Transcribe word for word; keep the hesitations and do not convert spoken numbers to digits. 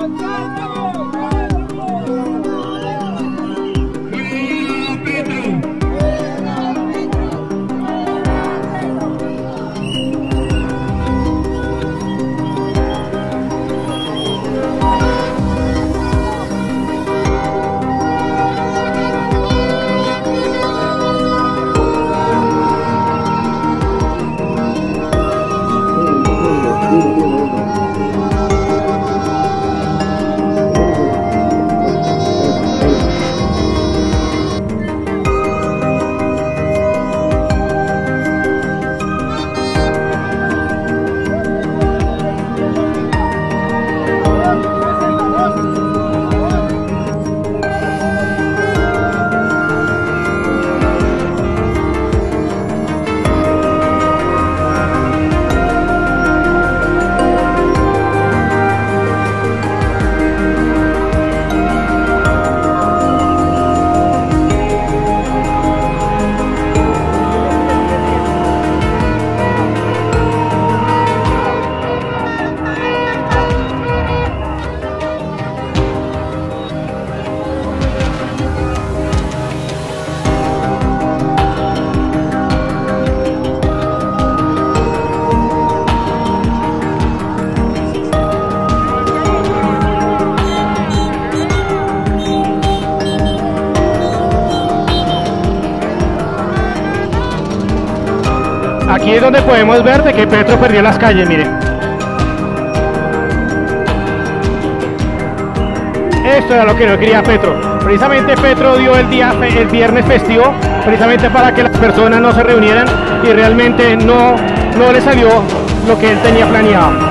Aquí es donde podemos ver de que Petro perdió las calles, miren. Esto era lo que no quería Petro. Precisamente Petro dio el día, el viernes festivo, precisamente para que las personas no se reunieran y realmente no, no le salió lo que él tenía planeado.